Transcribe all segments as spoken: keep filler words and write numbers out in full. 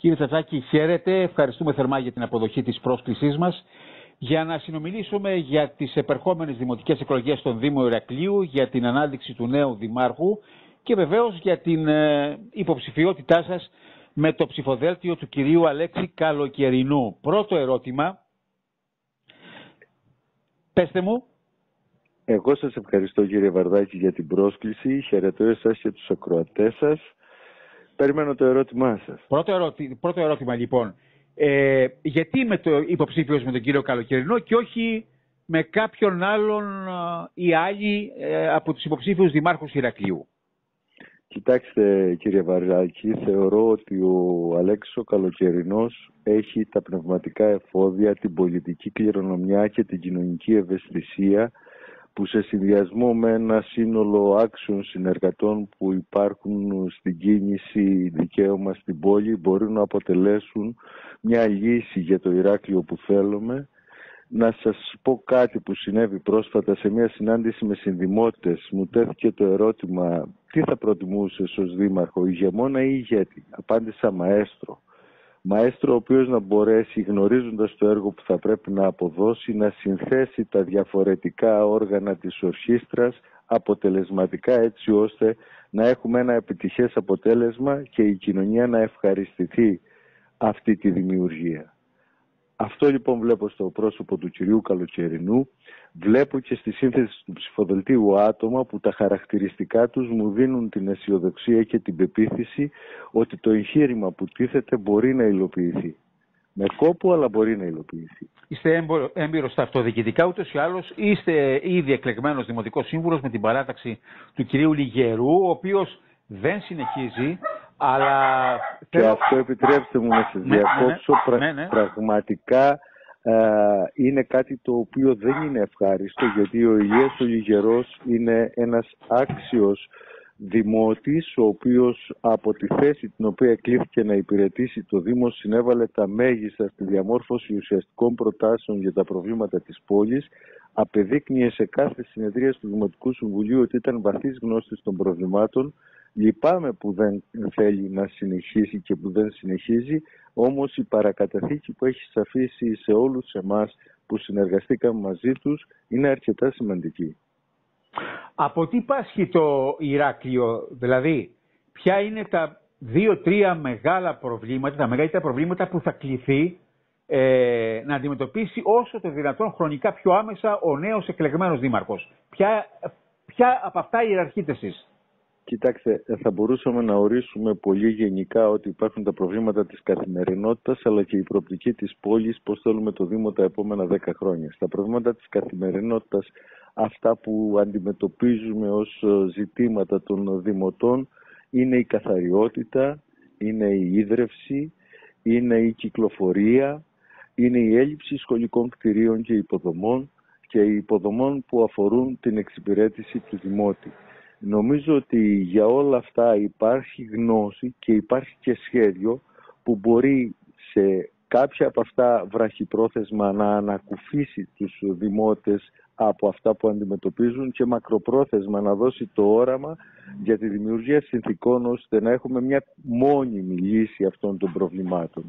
Κύριε Τσατσάκη, χαίρετε. Ευχαριστούμε θερμά για την αποδοχή της πρόσκλησής μας για να συνομιλήσουμε για τις επερχόμενες δημοτικές εκλογές στον Δήμο Ηρακλείου, για την ανάδειξη του νέου δημάρχου και βεβαίως για την ε, υποψηφιότητά σας με το ψηφοδέλτιο του κυρίου Αλέξη Καλοκαιρινού. Πρώτο ερώτημα. Πέστε μου. Εγώ σας ευχαριστώ, κύριε Βαρδάκη, για την πρόσκληση. Χαιρετώ εσάς και τους ακροατές σας. Περιμένω το ερώτημά σας. Πρώτο, ερώτη... Πρώτο ερώτημα λοιπόν. Ε, γιατί με το υποψήφιος με τον κύριο Καλοκαιρινό και όχι με κάποιον άλλον ή άλλοι ε, από τους υποψήφιους δημάρχους Ηρακλείου? Κοιτάξτε, κύριε Βαρδάκη, θεωρώ ότι ο Αλέξης ο Καλοκαιρινός έχει τα πνευματικά εφόδια, την πολιτική κληρονομιά και την κοινωνική ευαισθησία που σε συνδυασμό με ένα σύνολο άξιων συνεργατών που υπάρχουν στην κίνηση δικαίωμα στην πόλη μπορούν να αποτελέσουν μια λύση για το Ηράκλειο που θέλουμε. Να σας πω κάτι που συνέβη πρόσφατα σε μια συνάντηση με συνδημότες. Μου τέθηκε το ερώτημα, τι θα προτιμούσες ως δήμαρχο, ηγεμόνα ή ηγέτη? Απάντησα μαέστρο. Μαέστρο ο οποίος να μπορέσει, γνωρίζοντας το έργο που θα πρέπει να αποδώσει, να συνθέσει τα διαφορετικά όργανα της ορχήστρας αποτελεσματικά, έτσι ώστε να έχουμε ένα επιτυχές αποτέλεσμα και η κοινωνία να ευχαριστηθεί αυτή τη δημιουργία. Αυτό λοιπόν βλέπω στο πρόσωπο του κυρίου Καλοκαιρινού. Βλέπω και στη σύνθεση του ψηφοδελτίου άτομα που τα χαρακτηριστικά τους μου δίνουν την αισιοδοξία και την πεποίθηση ότι το εγχείρημα που τίθεται μπορεί να υλοποιηθεί. Με κόπο, αλλά μπορεί να υλοποιηθεί. Είστε έμπειρος στα αυτοδιοικητικά, ούτως ή άλλως είστε ήδη εκλεγμένος δημοτικός σύμβουλος με την παράταξη του κυρίου Λιγερού, ο οποίος δεν συνεχίζει, αλλά... Και θέλω... αυτό επιτρέψτε μου να σας ναι, διακόψω, ναι, ναι, ναι, ναι. Πραγματικά ε, είναι κάτι το οποίο δεν είναι ευχάριστο, γιατί ο Ηλίας ο Λιγερός είναι ένας άξιος δημότης, ο οποίος από τη θέση την οποία κλήθηκε να υπηρετήσει το Δήμο συνέβαλε τα μέγιστα στη διαμόρφωση ουσιαστικών προτάσεων για τα προβλήματα της πόλης, απεδείκνυε σε κάθε συνεδρία του Δημοτικού Συμβουλίου ότι ήταν βαθύς γνώστης των προβλημάτων. Λυπάμαι που δεν θέλει να συνεχίσει και που δεν συνεχίζει, όμως η παρακαταθήκη που έχει αφήσει σε όλους εμάς που συνεργαστήκαμε μαζί τους είναι αρκετά σημαντική. Από τι πάσχει το Ηράκλειο, δηλαδή ποια είναι τα δύο-τρία μεγάλα προβλήματα, τα μεγαλύτερα προβλήματα που θα κληθεί ε, να αντιμετωπίσει όσο το δυνατόν χρονικά πιο άμεσα ο νέος εκλεγμένος δήμαρχος? Ποια, ποια από αυτά ιεραρχείτε εσείς? Κοιτάξτε, θα μπορούσαμε να ορίσουμε πολύ γενικά ότι υπάρχουν τα προβλήματα της καθημερινότητας, αλλά και η προοπτική της πόλης, πώς θέλουμε το Δήμο τα επόμενα δέκα χρόνια. Στα προβλήματα της καθημερινότητας, αυτά που αντιμετωπίζουμε ως ζητήματα των δημοτών είναι η καθαριότητα, είναι η ίδρυυση, είναι η κυκλοφορία, είναι η έλλειψη σχολικών κτηρίων και υποδομών και υποδομών που αφορούν την εξυπηρέτηση του δημότη. Νομίζω ότι για όλα αυτά υπάρχει γνώση και υπάρχει και σχέδιο που μπορεί σε κάποια από αυτά βραχυπρόθεσμα να ανακουφίσει τους δημότες από αυτά που αντιμετωπίζουν και μακροπρόθεσμα να δώσει το όραμα για τη δημιουργία συνθηκών ώστε να έχουμε μια μόνιμη λύση αυτών των προβλημάτων.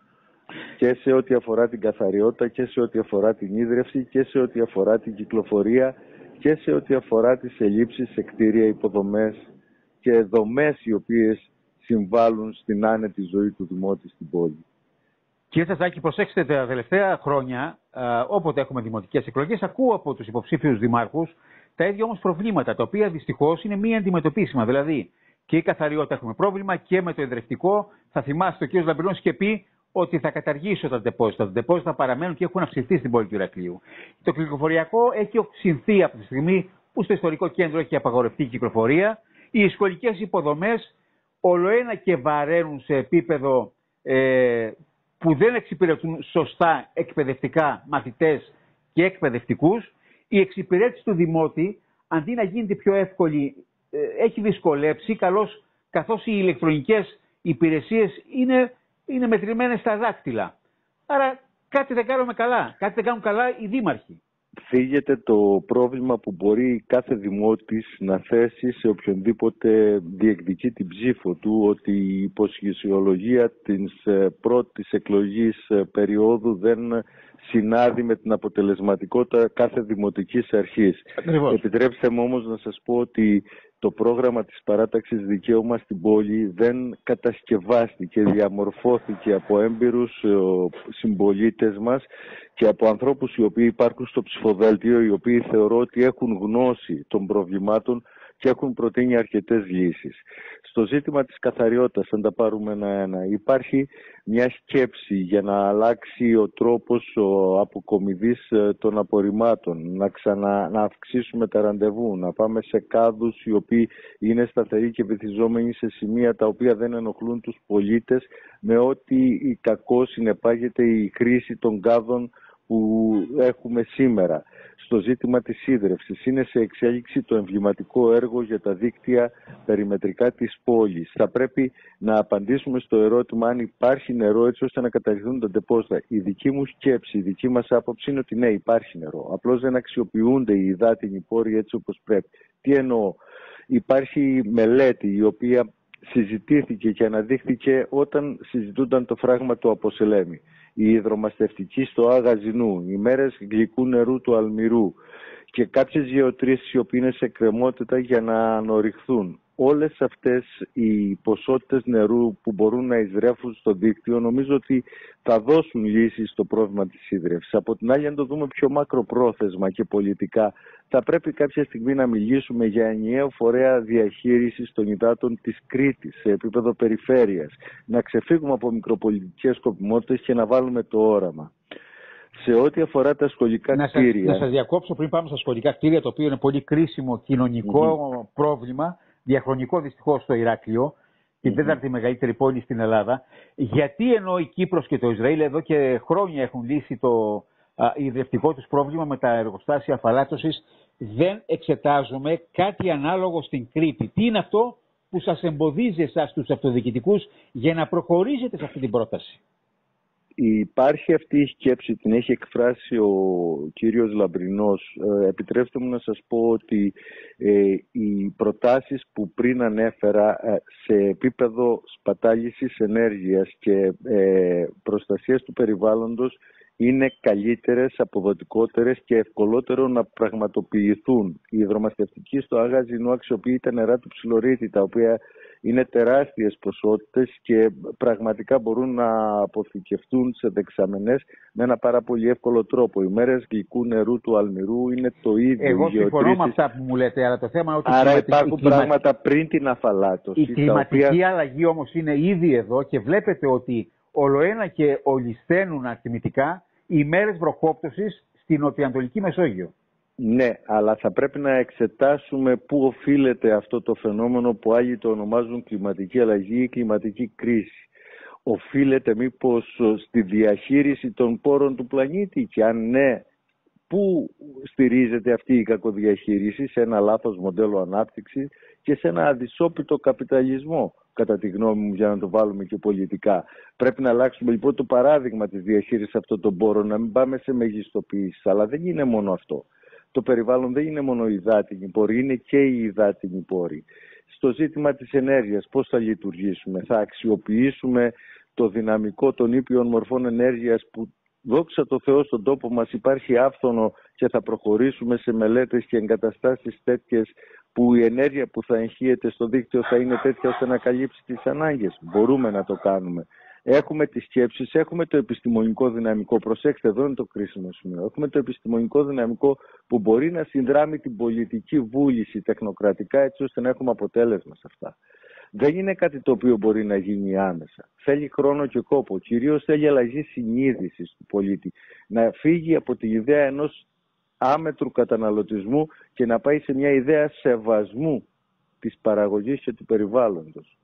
Και σε ό,τι αφορά την καθαριότητα και σε ό,τι αφορά την ίδρυυση και σε ό,τι αφορά την κυκλοφορία και σε ό,τι αφορά τις ελλείψεις σε κτίρια, υποδομές και δομές οι οποίες συμβάλλουν στην άνετη ζωή του δημότη στην πόλη. Κύριε Τσατσάκη, προσέξτε, τα τελευταία χρόνια, α, όποτε έχουμε δημοτικές εκλογές, ακούω από τους υποψήφιους δημάρχους τα ίδια όμως προβλήματα, τα οποία δυστυχώς είναι μη αντιμετωπίσιμα. Δηλαδή, και η καθαριότητα έχουμε πρόβλημα και με το ιδρευτικό. Θα θυμάστε, ο κ. Λαμπρινός είχε πει ότι θα καταργήσω τα ντεπόζιτα. Τα ντεπόζιτα θα παραμένουν και έχουν αυξηθεί στην πόλη του Ηρακλείου. Το κυκλοφοριακό έχει οξυνθεί από τη στιγμή που στο ιστορικό κέντρο έχει απαγορευτεί η κυκλοφορία. Οι σχολικές υποδομές ολοένα και βαραίνουν σε επίπεδο ε, που δεν εξυπηρετούν σωστά εκπαιδευτικά μαθητές και εκπαιδευτικούς. Η εξυπηρέτηση του δημότη, αντί να γίνεται πιο εύκολη, ε, έχει δυσκολέψει, καλώς, καθώς οι ηλεκτρονικές υπηρεσίες είναι, είναι μετρημένες στα δάκτυλα. Άρα κάτι δεν κάνουμε καλά, κάτι δεν κάνουν καλά οι δήμαρχοι. Θίγεται το πρόβλημα που μπορεί κάθε δημότης να θέσει σε οποιονδήποτε διεκδικεί την ψήφο του, ότι η υποσχεσιολογία της πρώτης εκλογής περίοδου δεν συνάδει με την αποτελεσματικότητα κάθε δημοτικής αρχής. Ακριβώς. Επιτρέψτε μου όμως να σας πω ότι το πρόγραμμα της παράταξης Δικαίωμα στην Πόλη δεν κατασκευάστηκε, διαμορφώθηκε από έμπειρους συμπολίτες μας και από ανθρώπους οι οποίοι υπάρχουν στο ψηφοδέλτιο, οι οποίοι θεωρώ ότι έχουν γνώση των προβλημάτων και έχουν προτείνει αρκετές λύσεις. Στο ζήτημα της καθαριότητας, αν τα πάρουμε ένα-ένα, υπάρχει μια σκέψη για να αλλάξει ο τρόπος ο αποκομιδής των απορριμμάτων, να, ξανα, να αυξήσουμε τα ραντεβού, να πάμε σε κάδους οι οποίοι είναι σταθεροί και βυθιζόμενοι σε σημεία τα οποία δεν ενοχλούν τους πολίτες, με ό,τι κακό συνεπάγεται η χρήση των κάδων που έχουμε σήμερα. Στο ζήτημα της σίδρευσης είναι σε εξέλιξη το εμβληματικό έργο για τα δίκτυα περιμετρικά της πόλης. Θα πρέπει να απαντήσουμε στο ερώτημα αν υπάρχει νερό έτσι ώστε να καταργηθούν τα ντεπόστα. Η δική μου σκέψη, η δική μας άποψη είναι ότι ναι, υπάρχει νερό. Απλώς δεν αξιοποιούνται οι υδάτινοι πόροι έτσι όπως πρέπει. Τι εννοώ? Υπάρχει μελέτη η οποία συζητήθηκε και αναδείχθηκε όταν συζητούνταν το φράγμα του Αποσελέμη. Η υδρομαστευτική στο Αγαζινού, οι μέρες γλυκού νερού του Αλμυρού και κάποιες γεωτρήσεις οι οποίες είναι σε κρεμότητα για να ανορριχθούν. Όλες αυτές οι ποσότητες νερού που μπορούν να εισρέφουν στο δίκτυο νομίζω ότι θα δώσουν λύσεις στο πρόβλημα της σίδρευσης. Από την άλλη, αν το δούμε πιο μακροπρόθεσμα και πολιτικά, θα πρέπει κάποια στιγμή να μιλήσουμε για ενιαίο φορέα διαχείρισης των υδάτων της Κρήτης σε επίπεδο περιφέρειας. Να ξεφύγουμε από μικροπολιτικές σκοπιμότητες και να βάλουμε το όραμα. Σε ό,τι αφορά τα σχολικά να κτίρια... Σας, να σας διακόψω πριν πάμε στα σχολικά κτίρια, το οποίο είναι πολύ κρίσιμο κοινωνικό mm-hmm. πρόβλημα, διαχρονικό δυστυχώς στο Ηράκλειο, την mm-hmm. τέταρτη μεγαλύτερη πόλη στην Ελλάδα. Γιατί ενώ η Κύπρος και το Ισραήλ εδώ και χρόνια έχουν λύσει το ιδρευτικό τους πρόβλημα με τα εργοστάσια αφαλάτωσης, δεν εξετάζουμε κάτι ανάλογο στην Κρήτη? Τι είναι αυτό που σας εμποδίζει εσάς τους αυτοδιοικητικούς για να προχωρήσετε σε αυτή την πρόταση? Υπάρχει αυτή η σκέψη, την έχει εκφράσει ο κύριος Λαμπρινός. Ε, επιτρέψτε μου να σας πω ότι ε, οι προτάσεις που πριν ανέφερα ε, σε επίπεδο σπατάλησης ενέργειας και ε, προστασίας του περιβάλλοντος είναι καλύτερες, αποδοτικότερες και ευκολότερο να πραγματοποιηθούν. Η υδρομαστευτική στο Αγαζινού αξιοποιεί τα νερά του Ψιλορίτη, τα οποία είναι τεράστιες ποσότητες και πραγματικά μπορούν να αποθηκευτούν σε δεξαμενές με ένα πάρα πολύ εύκολο τρόπο. Οι μέρες γλυκού νερού του Αλμυρού είναι το ίδιο. Εγώ συμφωνώ με αυτά που μου λέτε, αλλά το θέμα είναι ότι... Άρα κλιματική, υπάρχουν κλιμα... πράγματα πριν την αφαλάτωση. Η κλιματική οποία... αλλαγή όμως είναι ήδη εδώ και βλέπετε ότι ολοένα και ολισθαίνουν αρτιμητικά οι μέρες βροχόπτωσης στην νοτιοανατολική Μεσόγειο. Ναι, αλλά θα πρέπει να εξετάσουμε πού οφείλεται αυτό το φαινόμενο που άλλοι το ονομάζουν κλιματική αλλαγή ή κλιματική κρίση. Οφείλεται μήπως στη διαχείριση των πόρων του πλανήτη, και αν ναι, πού στηρίζεται αυτή η κακοδιαχείριση? Σε ένα λάθος μοντέλο ανάπτυξης και σε ένα αδυσόπιτο καπιταλισμό, κατά τη γνώμη μου, για να το βάλουμε και πολιτικά. Πρέπει να αλλάξουμε λοιπόν το παράδειγμα της διαχείρισης αυτών των πόρων, να μην πάμε σε μεγιστοποιήσεις. Αλλά δεν είναι μόνο αυτό. Το περιβάλλον δεν είναι μόνο οι υδάτινοι πόροι, είναι και οι υδάτινοι πόροι. Στο ζήτημα της ενέργειας, πώς θα λειτουργήσουμε? Θα αξιοποιήσουμε το δυναμικό των ήπιων μορφών ενέργειας που, δόξα τω Θεώ, στον τόπο μας υπάρχει άφθονο, και θα προχωρήσουμε σε μελέτες και εγκαταστάσεις τέτοιες που η ενέργεια που θα εγχύεται στο δίκτυο θα είναι τέτοια ώστε να καλύψει τις ανάγκες? Μπορούμε να το κάνουμε. Έχουμε τις σκέψεις, έχουμε το επιστημονικό δυναμικό. Προσέξτε, εδώ είναι το κρίσιμο σημείο. Έχουμε το επιστημονικό δυναμικό που μπορεί να συνδράμει την πολιτική βούληση τεχνοκρατικά, έτσι ώστε να έχουμε αποτέλεσμα σε αυτά. Δεν είναι κάτι το οποίο μπορεί να γίνει άμεσα. Θέλει χρόνο και κόπο. Κυρίως θέλει αλλαγή συνείδησης του πολίτη. Να φύγει από τη ιδέα ενός άμετρου καταναλωτισμού και να πάει σε μια ιδέα σεβασμού της παραγωγής και του περιβάλλοντος.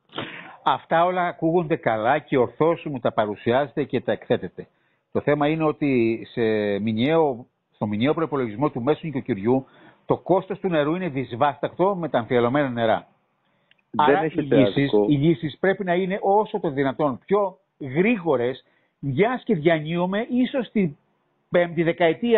Αυτά όλα ακούγονται καλά και ορθώς μου τα παρουσιάζετε και τα εκθέτετε. Το θέμα είναι ότι σε μηνιαίο, στο μηνιαίο προϋπολογισμό του μέσου νοικοκυριού το κόστος του νερού είναι δυσβάστακτο με τα αμφιαλωμένα νερά. Δεν Άρα οι λύσεις, οι λύσεις πρέπει να είναι όσο το δυνατόν πιο γρήγορες, μιας και διανύουμε ίσως την πέμπτη δεκαετία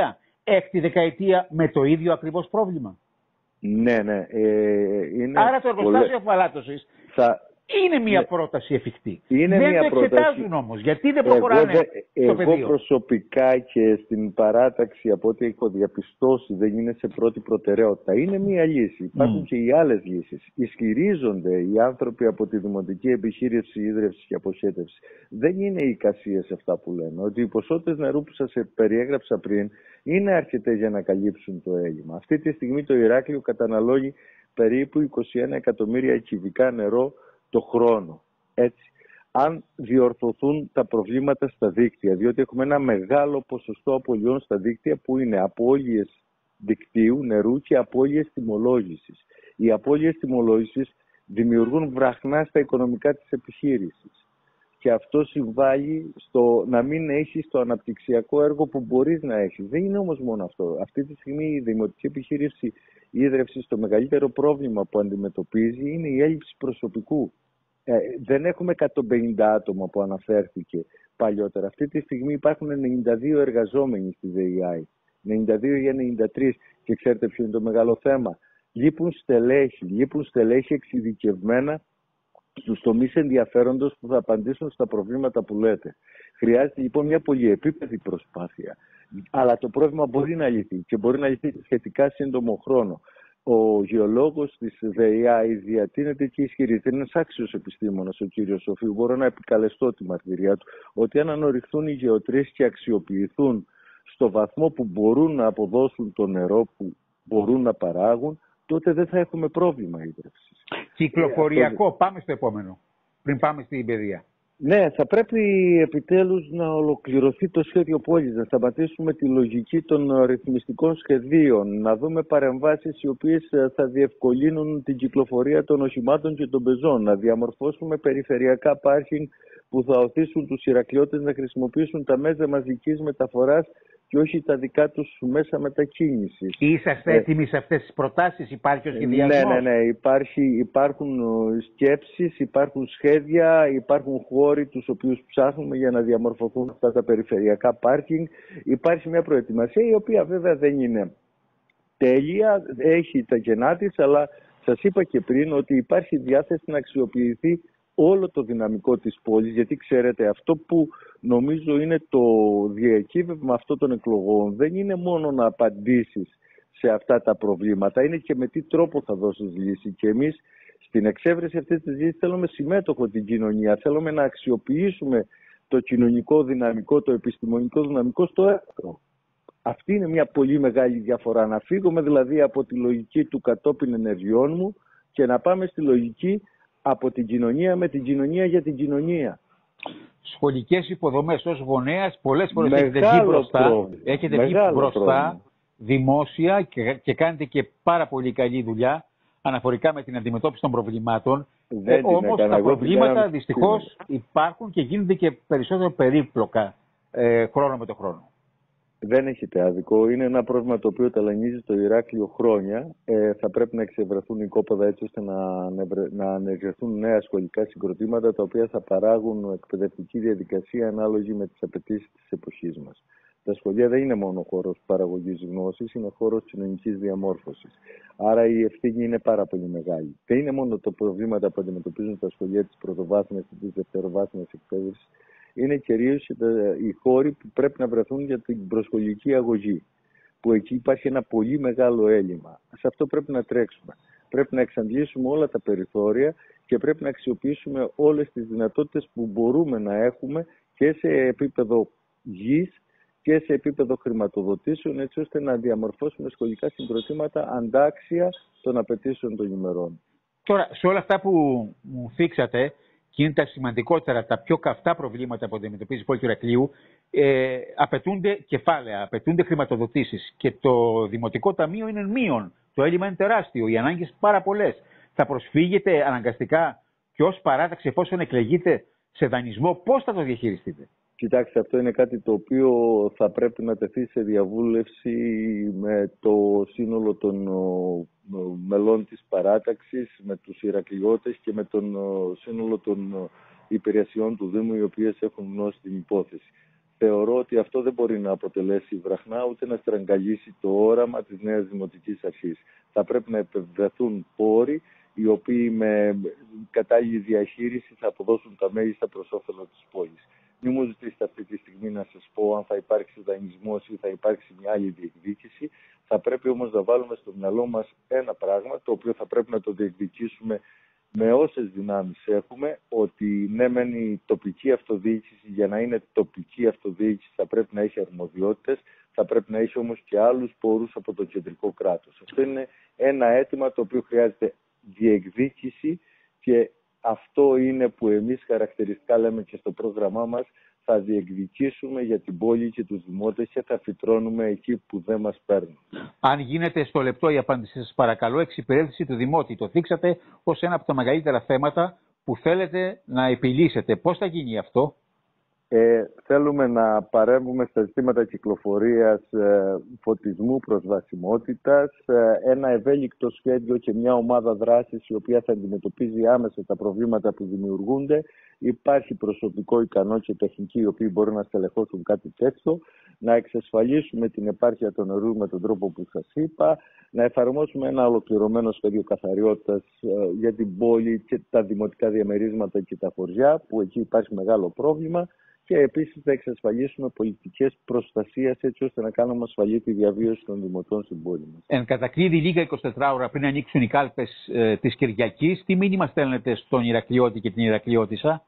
έκτη δεκαετία με το ίδιο ακριβώς πρόβλημα. Ναι, ναι. Ε, είναι Άρα το εργοστάσιο πολλές... αφαλάτωσης θα... είναι μια ναι. πρόταση εφικτή. Είναι δεν μια το εξετάζουν πρόταση... όμως. Γιατί δεν προχωράνε εγώ, στο εγώ πεδίο. προσωπικά και στην παράταξη, από ό,τι έχω διαπιστώσει, δεν είναι σε πρώτη προτεραιότητα. Είναι μια λύση. Υπάρχουν Mm. και οι άλλες λύσεις. Ισχυρίζονται οι άνθρωποι από τη Δημοτική Επιχείρηση Ίδρυυσης και Αποχέτευσης. Δεν είναι οι εικασίες αυτά που λένε. Ότι οι ποσότητες νερού που σας περιέγραψα πριν είναι αρκετές για να καλύψουν το έλλειμμα. Αυτή τη στιγμή το Ηράκλειο καταναλώνει περίπου είκοσι ένα εκατομμύρια κυβικά νερό το χρόνο. Έτσι. Αν διορθωθούν τα προβλήματα στα δίκτυα, διότι έχουμε ένα μεγάλο ποσοστό απολειών στα δίκτυα που είναι απώλειες δικτύου νερού και απώλειες τιμολόγησης. Οι απώλειες τιμολόγησης δημιουργούν βραχνά στα οικονομικά της επιχείρησης. Και αυτό συμβάλλει στο να μην έχεις το αναπτυξιακό έργο που μπορείς να έχεις. Δεν είναι όμως μόνο αυτό. Αυτή τη στιγμή η Δημοτική Επιχείρηση Ίδρυυσης, το μεγαλύτερο πρόβλημα που αντιμετωπίζει είναι η έλλειψη προσωπικού. Ε, δεν έχουμε εκατόν πενήντα άτομα που αναφέρθηκε παλιότερα. Αυτή τη στιγμή υπάρχουν ενενήντα δύο εργαζόμενοι στη ΔΕΙΑΗ. ενενήντα δύο για ενενήντα τρία. Και ξέρετε ποιο είναι το μεγάλο θέμα. Λείπουν στελέχη. Λείπουν στελέχη εξειδικευμένα στους τομείς ενδιαφέροντος που θα απαντήσουν στα προβλήματα που λέτε. Χρειάζεται λοιπόν μια πολυεπίπεδη προσπάθεια. Αλλά το πρόβλημα μπορεί να λυθεί και μπορεί να λυθεί σχετικά σύντομο χρόνο. Ο γεωλόγος της ΔΕΙΑΗ διατείνεται και ισχυρίζεται, είναι ένας άξιος επιστήμονας ο κύριος Σοφίου, μπορώ να επικαλεστώ τη μαρτυρία του, ότι αν ανορριχθούν οι γεωτρήσεις και αξιοποιηθούν στο βαθμό που μπορούν να αποδώσουν το νερό που μπορούν να παράγουν, τότε δεν θα έχουμε πρόβλημα ίδρυυσης. Κυκλοφοριακό, ε, αυτό... πάμε στο επόμενο, πριν πάμε στην παιδεία. Ναι, θα πρέπει επιτέλους να ολοκληρωθεί το σχέδιο πόλης, να σταματήσουμε τη λογική των ρυθμιστικών σχεδίων, να δούμε παρεμβάσεις οι οποίες θα διευκολύνουν την κυκλοφορία των οχημάτων και των πεζών, να διαμορφώσουμε περιφερειακά πάρκινγκ που θα οθήσουν τους Ηρακλειώτες να χρησιμοποιήσουν τα μέσα μαζικής μεταφοράς και όχι τα δικά τους μέσα μετακίνησης. Είσαστε ε, έτοιμοι σε αυτές τις προτάσεις, υπάρχει ο σχεδιασμός? Ναι, ναι, ναι. Υπάρχει, υπάρχουν σκέψεις, υπάρχουν σχέδια, υπάρχουν χώροι τους οποίους ψάχνουμε για να διαμορφωθούν αυτά τα περιφερειακά πάρκινγκ. Υπάρχει μια προετοιμασία η οποία βέβαια δεν είναι τέλεια, έχει τα κενά της, αλλά σας είπα και πριν ότι υπάρχει διάθεση να αξιοποιηθεί όλο το δυναμικό της πόλης, γιατί ξέρετε αυτό που νομίζω είναι το διακύβευμα αυτών των εκλογών δεν είναι μόνο να απαντήσεις σε αυτά τα προβλήματα, είναι και με τι τρόπο θα δώσεις λύση. Και εμείς στην εξέβρεση αυτής της λύσης θέλουμε συμμέτοχο την κοινωνία, θέλουμε να αξιοποιήσουμε το κοινωνικό δυναμικό, το επιστημονικό δυναμικό στο έργο. Αυτή είναι μια πολύ μεγάλη διαφορά, να φύγουμε δηλαδή από τη λογική του κατόπιν ενεργειών μου και να πάμε στη λογική από την κοινωνία με την κοινωνία για την κοινωνία. Σχολικές υποδομές ως γονέας πολλές φορές έχετε βγει μπροστά, έχετε βγει μπροστά πρόβλημα. δημόσια και, και κάνετε και πάρα πολύ καλή δουλειά αναφορικά με την αντιμετώπιση των προβλημάτων. Ε, όμως τα προβλήματα δυστυχώς υπάρχουν και γίνονται και περισσότερο περίπλοκα ε, χρόνο με το χρόνο. Δεν έχετε άδικο. Είναι ένα πρόβλημα το οποίο ταλανίζει το Ηράκλειο χρόνια. Ε, θα πρέπει να εξευρεθούν οικόπεδα έτσι ώστε να, να ανεργεθούν νέα σχολικά συγκροτήματα τα οποία θα παράγουν εκπαιδευτική διαδικασία ανάλογη με τις απαιτήσεις της εποχής μας. Τα σχολεία δεν είναι μόνο χώρος παραγωγής γνώσης, είναι χώρος κοινωνικής διαμόρφωσης. Άρα η ευθύνη είναι πάρα πολύ μεγάλη. Δεν είναι μόνο τα προβλήματα που αντιμετωπίζουν τα σχολεία της πρωτοβάθμιας και της δευτεροβάθμιας εκπαίδευσης. Είναι κυρίως οι χώροι που πρέπει να βρεθούν για την προσχολική αγωγή, που εκεί υπάρχει ένα πολύ μεγάλο έλλειμμα. Σε αυτό πρέπει να τρέξουμε. Πρέπει να εξαντλήσουμε όλα τα περιθώρια και πρέπει να αξιοποιήσουμε όλες τις δυνατότητες που μπορούμε να έχουμε και σε επίπεδο γης και σε επίπεδο χρηματοδοτήσεων, έτσι ώστε να διαμορφώσουμε σχολικά συγκροτήματα αντάξια των απαιτήσεων των ημερών. Τώρα, σε όλα αυτά που μου θίξατε, και είναι τα σημαντικότερα, τα πιο καυτά προβλήματα που αντιμετωπίζει η πόλη του Ηρακλείου, ε, απαιτούνται κεφάλαια, απαιτούνται χρηματοδοτήσεις. Και το Δημοτικό Ταμείο είναι μείον. Το έλλειμμα είναι τεράστιο, οι ανάγκες πάρα πολλές. Θα προσφύγετε αναγκαστικά και ως παράταξη, εφόσον εκλεγείτε, σε δανεισμό, πώς θα το διαχειριστείτε? Κοιτάξτε, αυτό είναι κάτι το οποίο θα πρέπει να τεθεί σε διαβούλευση με το σύνολο των μελών της παράταξης, με τους Ηρακλειώτες και με τον σύνολο των υπηρεσιών του Δήμου, οι οποίες έχουν γνώση την υπόθεση. θεωρώ ότι αυτό δεν μπορεί να αποτελέσει βραχνά ούτε να στραγγαλίσει το όραμα της νέας Δημοτικής Αρχής. Θα πρέπει να επιβεβαιωθούν πόροι οι οποίοι με κατάλληλη διαχείριση θα αποδώσουν τα μέγιστα προς όφελο της πόλης. Μην μου ζητήσετε αυτή τη στιγμή να σας πω αν θα υπάρξει δανεισμός ή θα υπάρξει μια άλλη διεκδίκηση. Θα πρέπει όμως να βάλουμε στο μυαλό μας ένα πράγμα, το οποίο θα πρέπει να το διεκδικήσουμε με όσες δυνάμεις έχουμε, ότι ναι μεν η τοπική αυτοδιοίκηση για να είναι τοπική αυτοδιοίκηση θα πρέπει να έχει αρμοδιότητες, θα πρέπει να έχει όμως και άλλους πόρους από το κεντρικό κράτος. Αυτό είναι ένα αίτημα το οποίο χρειάζεται διεκδίκηση και αυτό είναι που εμείς χαρακτηριστικά λέμε και στο πρόγραμμά μας, θα διεκδικήσουμε για την πόλη και τους δημότες και θα φυτρώνουμε εκεί που δεν μας παίρνουν. Αν γίνεται στο λεπτό η απάντησή σας, παρακαλώ, εξυπηρέτηση του δημότη. Το δείξατε ως ένα από τα μεγαλύτερα θέματα που θέλετε να επιλύσετε. Πώς θα γίνει αυτό? Ε, θέλουμε να παρέμβουμε στα ζητήματα κυκλοφορίας, ε, φωτισμού, προσβασιμότητας, ε, ένα ευέλικτο σχέδιο και μια ομάδα δράσης η οποία θα αντιμετωπίζει άμεσα τα προβλήματα που δημιουργούνται. Υπάρχει προσωπικό ικανό και τεχνική οι οποίοι μπορούν να στελεχώσουν κάτι τέτοιο, να εξασφαλίσουμε την επάρκεια των νερού με τον τρόπο που σας είπα, να εφαρμόσουμε ένα ολοκληρωμένο σχέδιο καθαριότητας ε, για την πόλη και τα δημοτικά διαμερίσματα και τα χωριά, που εκεί υπάρχει μεγάλο πρόβλημα. Και επίσης θα εξασφαλίσουμε πολιτικές προστασίας έτσι ώστε να κάνουμε ασφαλή τη διαβίωση των δημοτών στην πόλη μας. Εν κατακλείδη, λίγα εικοσιτέσσερις ώρα πριν ανοίξουν οι κάλπες ε, της Κυριακής, τι μήνυμα στέλνετε στον Ηρακλειώτη και την Ηρακλειώτισσα?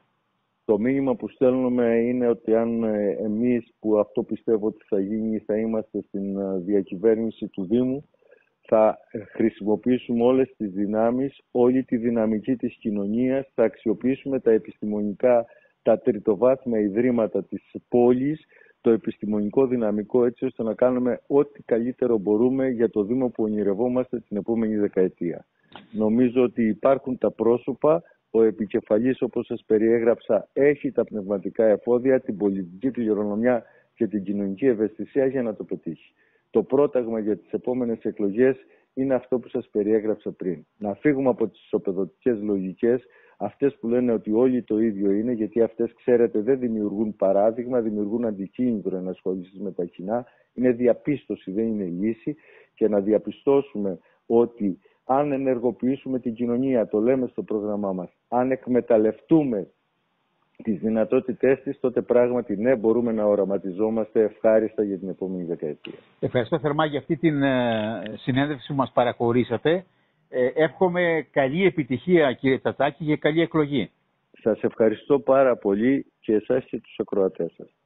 Το μήνυμα που στέλνουμε είναι ότι αν ε, εμείς, που αυτό πιστεύω ότι θα γίνει, θα είμαστε στην ε, διακυβέρνηση του Δήμου, θα χρησιμοποιήσουμε όλες τις δυνάμεις, όλη τη δυναμική της κοινωνίας, θα αξιοποιήσουμε τα επιστημονικά, τα τριτοβάθμια ιδρύματα της πόλης, το επιστημονικό δυναμικό, έτσι ώστε να κάνουμε ό,τι καλύτερο μπορούμε για το Δήμο που ονειρευόμαστε την επόμενη δεκαετία. Νομίζω ότι υπάρχουν τα πρόσωπα, ο επικεφαλής, όπως σας περιέγραψα, έχει τα πνευματικά εφόδια, την πολιτική κληρονομιά και την κοινωνική ευαισθησία για να το πετύχει. Το πρόταγμα για τις επόμενες εκλογές είναι αυτό που σας περιέγραψα πριν. Να φύγουμε από τις ισοπεδωτικές λογικές, αυτές που λένε ότι όλοι το ίδιο είναι, γιατί αυτές, ξέρετε, δεν δημιουργούν παράδειγμα, δημιουργούν αντικίνητρο ενασχόλησης με τα κοινά. Είναι διαπίστωση, δεν είναι λύση. Και να διαπιστώσουμε ότι αν ενεργοποιήσουμε την κοινωνία, το λέμε στο πρόγραμμά μας, αν εκμεταλλευτούμε τις δυνατότητές της, τότε πράγματι ναι, μπορούμε να οραματιζόμαστε ευχάριστα για την επόμενη δεκαετία. Ευχαριστώ θερμά για αυτή την συνέντευξη που μας παραχωρήσατε. Ε, εύχομαι καλή επιτυχία, κύριε Τσατσάκη, και καλή εκλογή. Σας ευχαριστώ πάρα πολύ και εσάς και τους ακροατές σας.